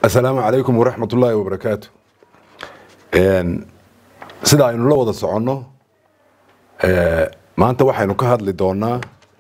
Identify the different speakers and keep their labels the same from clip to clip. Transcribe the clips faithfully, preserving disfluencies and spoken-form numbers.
Speaker 1: السلام عليكم ورحمة الله وبركاته. سيدا aynu la wada socono ee maanta waxaynu ka hadli doonaa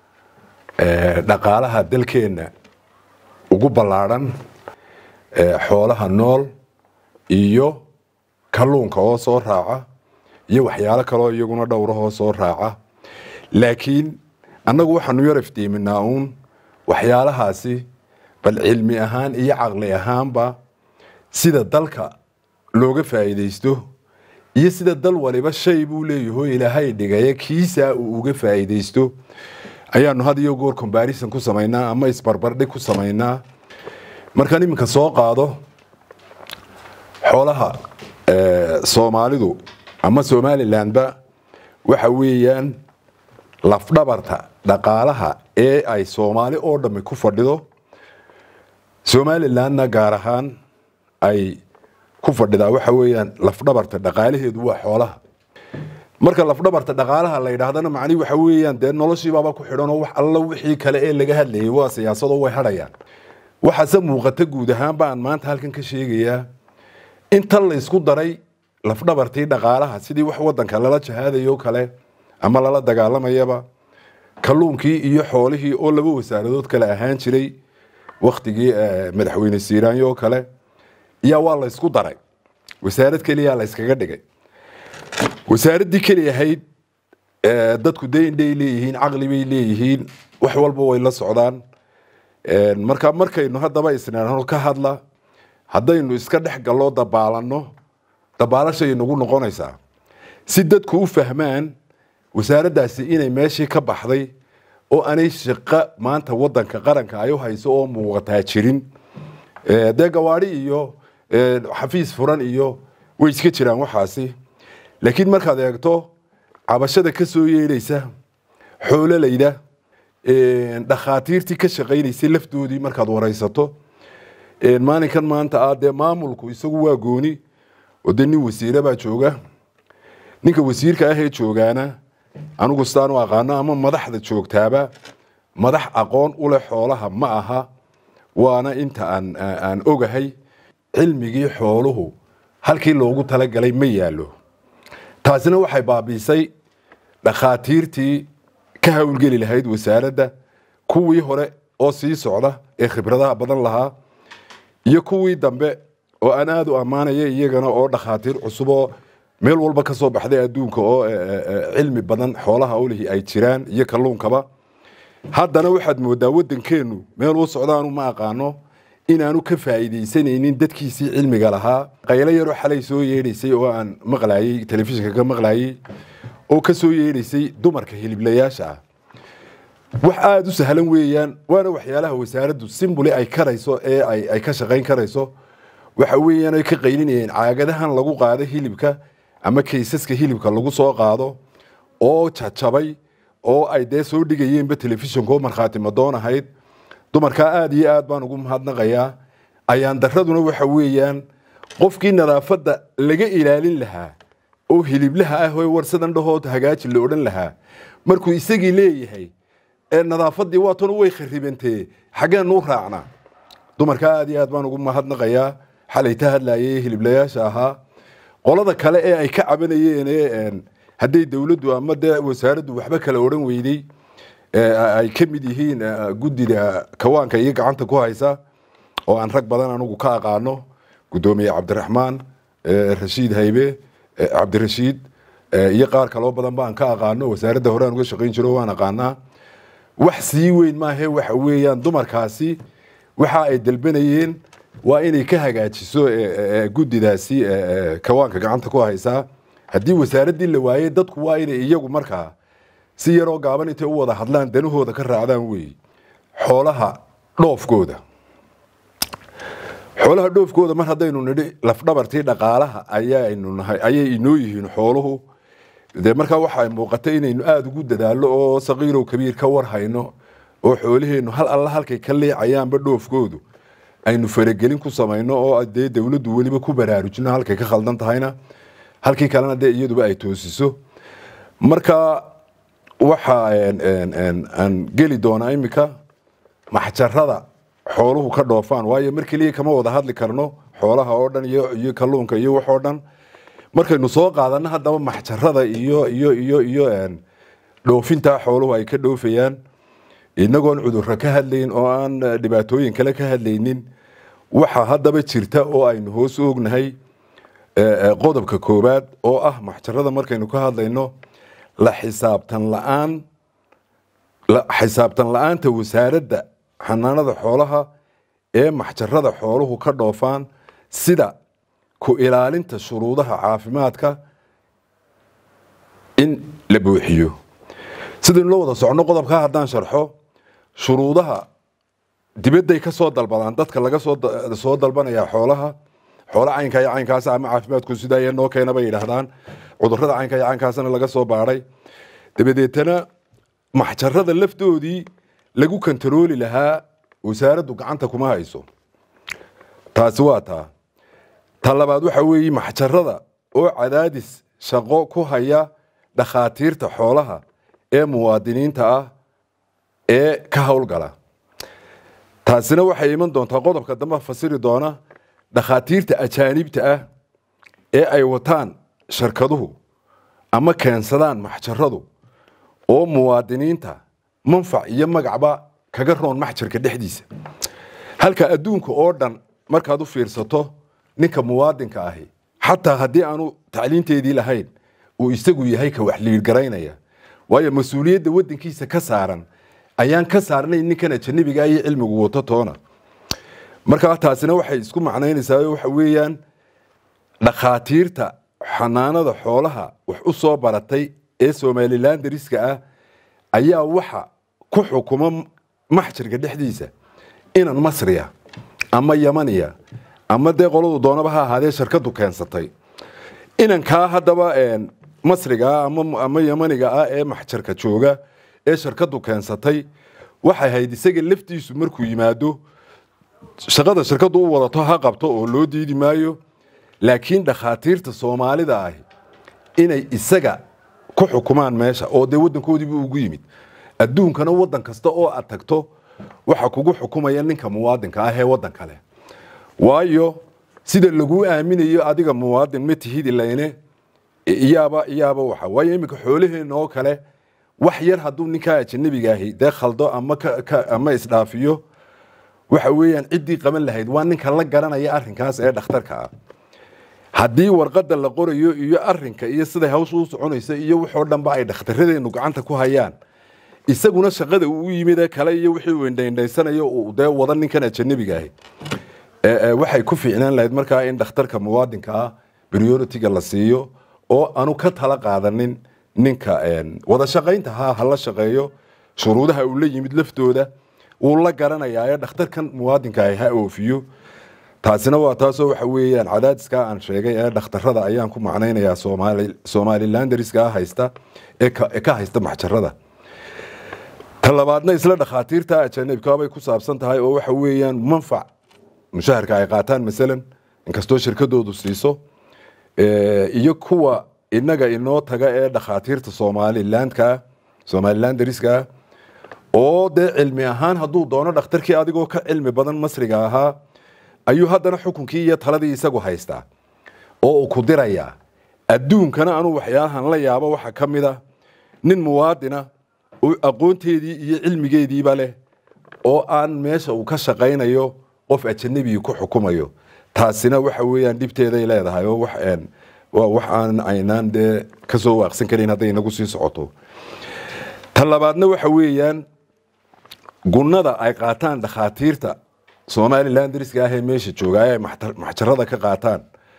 Speaker 1: ee dhaqaalaha dalkeena ugu balaaran ee xoolaha nool iyo kalluunka oo soo raaca iyo waxyaalo kale oo iyaguna dhowraho soo raaca laakiin annagu waxaanu yar iftiiminaa uun waxyaalahaasi bal cilmi ahaan iyo aqli ahaanba sida dalka looga faa'iideysto iyo sida dal waliba shay buu leeyahay Ilaahay dhigay kiisa uu uga faa'iideysto ayaanu had iyo goor comparison ku sameeynaa ama isbarbardhig ku sameeynaa marka nimanka soo qaado xoolaha ee Soomaalidu ama Somaliland ba waxa weeyaan laf dhabarta dhaqaalaha ee ay Soomaali oo dhamay ku fadhido Somaliland gaar ahaan ay ku fadhida waxa weeyaan laf dhabarta dhaqaalaheedu waa xoolaha marka laf dhabarta dhaqaalaha la yiraahdana macni waxa weeyaan de noloshiiba ku xidhan oo wax alla wixii kale ee laga hadlayay waa siyaasado way hadhayaan waxa se muuqata guud ahaan baan maanta halkan ka sheegayaa inta la isku daray laf dhabartii dhaqaalaha sidii wax wadanka lala jahaadayo kale ama lala dagaalamayaba kalluunkii iyo xoolihii oo laba wasaaradood kale ahaan jiray waqtigii madaxweyne Siiraanyo kale يا والله اسكو داري وسارد كليا لا اسكغا دغاي وساردي كليا هيد dadku deyn deeylihiin aqli bay leeyihiin wax walba way la socdaan een marka markaynu hadaba isnaan ka hadla hadaynu iska dhex galo dabaalano dabaalashay nagu noqonaysa si dadku u fahmaan wasaaradaasi inay meeshii ka baxday oo aanay shaqo maanta wadanka qaranka ay u hayso oo muuqata jirin ee deegawaari iyo xafiis furan iyo way iska jiraan waxaasi laakiin markaad eegto cabashada ka soo yeelaysa xoolalayda ee dhaqaatiirtii ka shaqeynaysa lafdoodii markaad waraysato ee maalinkan maanta aad maamulku isagu waa gooni wadani wasiir baa jooga ninka wasiirka ah ee joogaana anigu staan u aqaano ama madaxda joogtaaba madax aqoon u leh xoolaha ma aha waana inta aan aan ogahay cilmigii xooluhu halkii loogu tala galay ma yaalo taasina waxay baabiisay dhaqaatiirtii ka hawlgeli lahayd wasaaradda kuwii hore oo sii socda ee khibradaha badan lahaa iyo kuwii dambe oo aan aad u amaanaya iyagana oo dhaqaatiir cusub oo meel walba ka soo baxday adduunka oo cilmi badan xoolaha u leeyahay ay jiraan iyo kalluunkaba haddana waxaad moodaa wadankeenu meel uu socdaanu ma aqaano inaanu ka faa'iideysanaynin dadkiisii cilmiga lahaa qaylo yar oo xalay soo yeedhisay oo aan maqlaayay telefishinka ka maqlaayay oo ka soo yeedhisay dumarka hiliblayaasha wax aad u sahlan weeyaan waana waxyaalaha wasaaraddu simbuli ay karayso ee ay ay ka shaqeyn karayso waxa weeyaan ay ka qaylinayeen caagadahan lagu qaado hilibka ama kaysaska hilibka lagu soo qaado oo jajabay oo ay de soo dhigayeen ba telefishinka marxaati madoon ahayd dumarka aad iyo aad baan ugu mahadnaqayaa ayaan daraduna waxa weeyaan qofkii nadaafada laga ilaalin lahaa oo hiliblaha ah oo warsadan dhahood hagaaji la oran lahaa markuu isagii leeyahay ee nadaafadii waa tan way kharibantay xageen noo raacna dumarka aad iyo aad baan ugu mahadnaqayaa xalay ta hadlaayay hiliblayaasha ahaa qolada kale ee ay ka cabanayeen ee haday dawladdu ama wasaaraddu waxba kala oran weyday ay kamid yihiin guddiga kawaanka iyo gacanta ku haysa oo aan rag badan anigu ka aqaano gudoomiye Cabdiraxmaan Rashiid Haybe Cabdirashiid iyo qaar kale oo badan baan ka aqaano wasaaradda hore aan uga shaqeyn jiro waan aqaanaa wax sii weyn ma aha waxa weeyaan dumarkaasi waxa ay dalbanayeen waa inay ka hagaajiso guddidaasi kawaanka gacanta ku haysa haddii wasaaradii la waayay dadku waa inay iyagu markaa si yar oo gaaban intay u wada hadlaan danahooda ka raacdaan weey xoolaha dhoofkooda xoolaha dhoofkooda mar hadaynu nidhi laf dhabartii dhaqaalaha ayaynu nahay ayay inoo yihiin xooluhu de marka waxa ay muuqatay inaynu aad ugu dadaalo oo saqiir oo kabiir ka war hayno oo xoolaheenu hal alla halkay ka leecayaanba dhoofkoodu aynu faragelin ku sameeyno oo de dawladdu waliba ku baraarujina halkay ka khaldan tahayna halkii kalena de iyaduba ay toosiso marka waxa aan aan geli doona imika maxjarada xooluhu ka dhoofaan waayo markii kama wada hadli karno xoolaha oo dhan iyo iyo kalluunka iyo wax oo dhan markaynu soo qaadana hadaba maxjarada iyo iyo iyo iyo een dhoofinta xooluhu ay ka dhoofayaan inagoon cudurro ka hadlayn oo aan dhibaatooyin kale ka hadlaynin waxa hadaba jirta oo aynu hoos ognahay qodobka koobaad oo ah maxjarada markaynu ka hadlayno la xisaabtan la'aan la xisaabtan la'aanta wasaaradda xanaanada xoolaha ee maxjarada xooluhu ka dhoofaan sida ku ilaalinta shuruudaha caafimaadka in la buuxiyo sidoo loo wada socno qodobka haddaan sharxo shuruudaha dibadda ka soo dalbadaan dadka laga soo soo dalbanaya xoolaha xoolo caynka iyo caynkaas ama caafimaadku sida ay noo keenaba yiraahdaan cudurrada caynka iyo caynkaasna laga soo baaray dabadeetana maxjarada laftoodii lagu kantarooli lahaa wasaaraddu gacanta kuma hayso taasi waa taa talabaad waxa weeye maxjarada oo cadaadis shaqo ku haya dhakhaatiirta xoolaha ee muwaadiniinta ah ee ka howlgala taasina waxay iman doontaa qodobka dambe fasiri doona dhakhaatiirta ajaanibta ah ee ay wataan shirkaduhu ama keensadaan maxjaradu oo muwaadiniinta manfac iyo magacba kaga roon maxjarka dhexdiisa halka adduunka oo dhan markaad u fiirsato ninka muwaadinka ahi xataa haddii aanu tacliinteedii lahayn uu isagu yahay ka wax liir garaynaya waayo mas-uuliyadda waddankiisa ka saaran ayaan ka saarnay ninkan ajnabiga iyo cilmigu wato toona marka taasina waxay isku macnaynaysaa waxa weeyaan dhakhaatiirta xanaanada xoolaha wax u soo baratay ee Somaliland dariska ah ayaa waxa ku xukuma maxjarka dhexdiisa inan Masriya ama Yamaniya ama de qoladu doonaba ha ahaadee shirkadu keensatay inan ka hadaba een Masriga ama ama Yamaniga ah ee maxjarka jooga ee shirkadu keensatay waxay hayd isaga laftiisu markuu yimaado shaqada shirkadu u wadato ha qabto oo loo diidi maayo laakiin dhakhaatiirta Soomaalida ah inay isaga ku xukumaan meesha oo de wadankoodii buu ugu yimid adduunkana wadan kasta oo aad tagto waxa kugu xukumaya ninka muwaadinka ah ee wadan kale waayo sida lagu aaminayo adiga muwaadin ma tihid ilayne iyaaba iyaaba waxa waayo imika xoolaheena oo kale wax yar haduu ninka ajnabiga ahi de khaldo ama ama isdhaafiyo waxa weeyaan cidii qaban lahayd waa ninka la garanaya arrinkaas ee dhakhtarka ah haddii warqada la qorayo iyo arrinka iyo sida hawshu u soconaysa iyo wuxuu dhanba ay dhakhtareenu gacanta ku hayaan isaguna shaqada uu yimid kale iyo wixii uu indhaysanayo uu de wada ninkan ajnabiga ahi ee waxay ku fiicnaan lahayd markaa in dhakhtarka muwaadinka ah priority-ga la siiyo oo aanu ka tala qaadanin ninka een wada shaqaynta ha hala shaqeeyo shuruudaha uu la yimid laftooda uu la garanayaa ee dhakhtarkan muwaadinka ah ha oofiyo taasina waa taasoo waxa weeyaan cadaadiska aan sheegay ee dhakhtarada ayaan ku macnaynayaa Soomaali Somaliland dariska haysta ee ka haysta maxjarada talabaadna isla dhakhaatiirta ajnabiga bay ku saabsan tahay oo waxa weeyaan manfac mushaharka ay qaataan midalan inkastoo shirkadoodu siiso ee iyo kuwa inaga inoo taga ee dhakhaatiirta Somalilandka Somaliland dariska oo de cilmi ahaan haduu doono dhakhtarkii adigoo ka cilmi badan Masriga ahaa ayuu haddana xukunkii iyo taladii isagu haysta oo uu ku diraya adduunkana aanu waxyaalahan la yaabo waxa kamida nin muwaadina oo aqoonteedii iyo cilmigeediiba leh oo aan meesha uu ka shaqaynayo qof ajnabi ku xukumayo taasina waxa weeyaan dibteeda ay leedahay oo wax aan wax aan aynaan de ka soo waaqsan karin haday inagu sii socoto talabaadna waxa weeyaan gunnada ay qaataan dhakhaatiirta Somaliland dariska ah ee meesha jooga ay maxjarada ka qaataan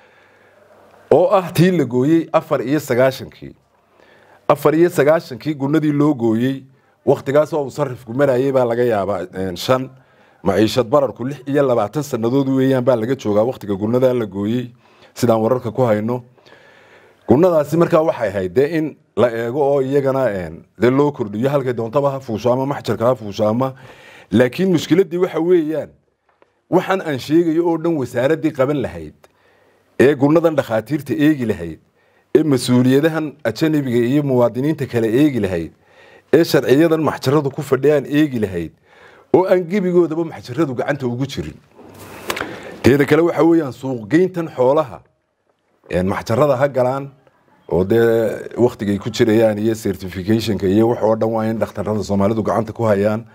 Speaker 1: oo ah tii la gooyay afar iyo sagaashan-kii afar iyo sagaashan-kii gunnadii loo gooyay waqtigaas oo sarifku marayay baa laga yaabaa shan maciishad bararku lix iyo labaatan sanadood weeyaan baa laga joogaa waqtiga gunnada la gooyay sidaan wararka ku hayno gunnadaasi markaa waxay ahayd in la eego oo iyagana een de loo kordhiyo halka doontaba ha fuusho ama maxjarka ha fuusho ama laakiin mushkiladii waxa weeyaan waxaan aan sheegayo oo dhan wasaaradii qaban lahayd ee gurnadan dhakhaatiirta eegi lahayd ee mas'uuliyadahan ajnabiga iyo muwaadiniinta kale eegi lahayd ee sharciyadan maxjaradu ku fadhiyaan eegi lahayd oo aan gebigoodaba maxjaradu gacanta ugu jirin teeda kale waxa weeyaan suuq geyntan xoolaha een maxjarada ha galaan oo de waqtigay ku jirayaan iyo certification-ka iyo wax oo dhan waa in dhakhtarada Soomaalidu gacanta ku hayaan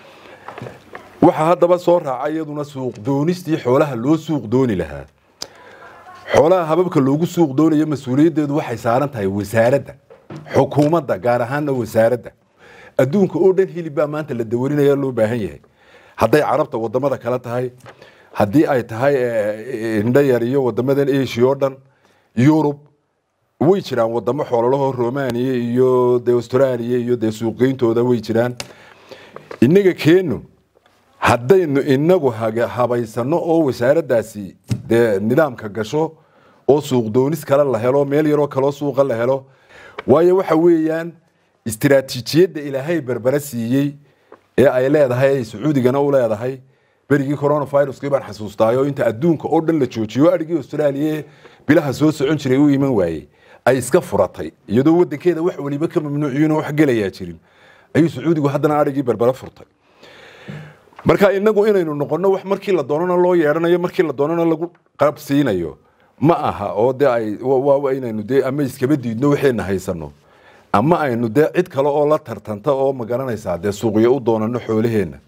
Speaker 1: waxa hadaba soo raacay iyaduna suuq doonistii xoolaha loo suuq dooni lahaa xoolaha hababka loogu suuq doonayo mas'uuliyadeedu waxay saaran tahay wasaaradda xukuumadda gaar ahaan wasaaradda adduunka oo dhan hilibba maanta la dawarinayo loo baahan yahay haday carabta wadamada kala tahay hadii ay tahay indhayar iyo wadamadan Asia oo dhan Europe way jiraan wadamo xoolaha Romania iyo de Australia iyo de suuqeyntooda way jiraan inaga keeno haddaynu inagu habaysano oo wasaaraddaasi de nidaamka gasho oo suuq doonis kala la helo meel yar oo kala suuq la helo waayo waxa weeyaan istiraatiijiyadda Ilaahay barbara siiyay ee ay leedahay Sacuudigana u leedahay berigii coronavirus-kii baan xasuustaayo inta adduunka oo dhan la joojiyo arigii Australia bilaha soo socon jiray uu iman waayay ay iska furatay iyadoo wadankeeda wax waliba ka mamnuuciin oo wax galaya jirin ayuu Sacuudigu haddana arigii barbara furtay marka inagu inaynu noqono wax markii la doonana loo yeeranayo markii la doonana lagu qarab siinayo ma aha oo de ay waa inaynu de ama iskaba diidno waxayna haysano ama aynu de cid kale oo la tartanta oo ma garanaysaa de suuqiyo u doonano xoolaheena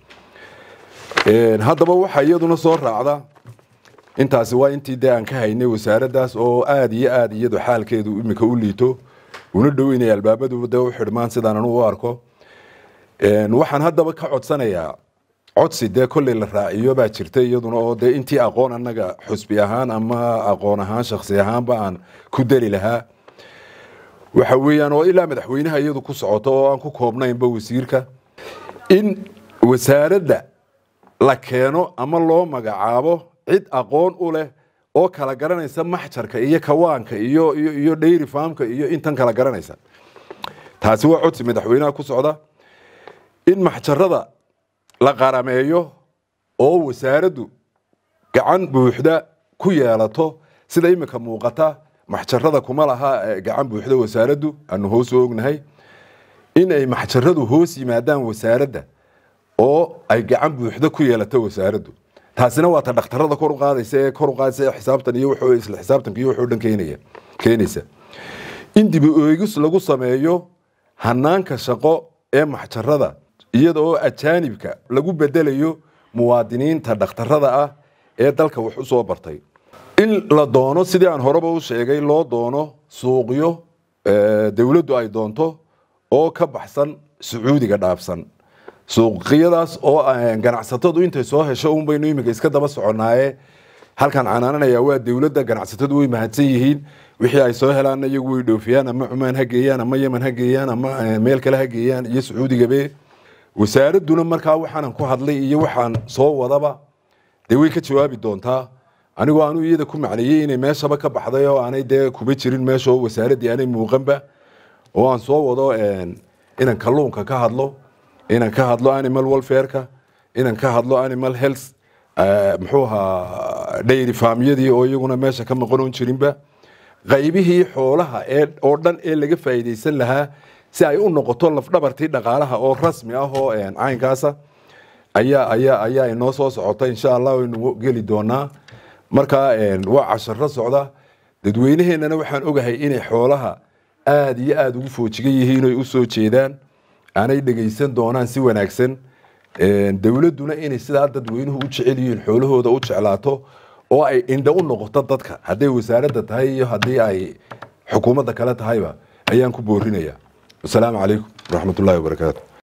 Speaker 1: een hadaba waxa iyaduna soo raacda intaasi waa intii de aan ka haynay wasaaraddaas oo aad iyo aad iyadu xaalkeedu imika u liito una dhaweynay albaabadu de u xidhmaan sidaan anu u arko een waxaan hadaba ka codsanayaa codsi de kulli la raaciyo baa jirtay iyaduna oo de intii aqoon anaga xusbi ahaan ama aqoon ahaan shakhsi ahaan baan ku dari lahaa waxa weeyaan oo ilaa madaxweynaha iyadu ku socoto oo aan ku koobnaynba wasiirka in wasaaradda la keeno ama loo magacaabo cid aqoon u leh oo kala garanaysa maxjarka iyo kawaanka iyo iyo dairy farmka iyo intan kala garanaysa taasi waa codsi madaxweynaha ku socda in maxjarada la qarameeyo oo wasaaraddu gacan buuxda ku yeelato sida imika muuqata maxjarada kuma laha gacan buuxda wasaaraddu aanu hoos ognahay in ay maxjaradu hoos yimaadaan wasaaradda oo ay gacan buuxda ku yeelato wasaaraddu taasina waa ta dhakhtarada kor u qaadaysa ee kor u qaadaysa xisaabtan iyo wuxuu isla xisaabtanka iyo wuxuu dhan keenaya keenaysa in dib u eegis lagu sameeyo hanaanka shaqo ee maxjarada iyadoo ajaanibka lagu bedelayo muwaadiniinta dhakhtarada ah ee dalka wax u soo bartay in la doono sidii aan horeba u sheegay loo doono suuqyo dawladdu ay doonto oo ka baxsan Sacuudiga dhaafsan suuqyadaas oo ganacsatadu intay soo hesho uun baynu imika iska daba soconaaye halkan canaananaya waa dawladda ganacsatadu way mahadsan yihiin wixii ay soo helaan iyagu way dhoofiyaan ama Cumaan ha geeyaan ama Yemen ha geeyaan ama meel kale ha geeyaan iyo Sacuudigabe wasaaraduna markaa waxaan ku hadlay iyo waxaan soo wadaba de way ka jawaabi doontaa anigu aanu iyada ku macneeyay inay meeshaba ka baxday oo aanay de kuba jirin meesha oo wasaaradii aanay muuqanba oo aan soo wado een inaan kalluunka ka hadlo inaan ka hadlo animal welfare-ka inaan ka hadlo animal health muxuu ahaa dairy farm-yadii oo iyaguna meesha ka maqan jirinba qaybihii xoolaha ee oo dhan ee laga faa'iideysan lahaa si ay u noqoto laf dhabartii dhaqaalaha oo rasmi ah oo een caynkaasa ayaa ayaa ayaa inoo soo socota insha Allah waynu geli doonaa marka een waa casharo socda dadweynaheena waxaan ogahay inay xoolaha aad iyo aad ugu foojigan yihiin oo u soo jeedaan aanay dhageysan doonaan si wanaagsan een dawladuna inay sida dadweynuhu u jecel yihiin xoolahooda u jeclaato oo ay indha u noqoto dadka haday wasaaradda tahay iyo hadii ay xukuumadda kala tahayba ayaan ku boorinayaa السلام عليكم ورحمة الله وبركاته.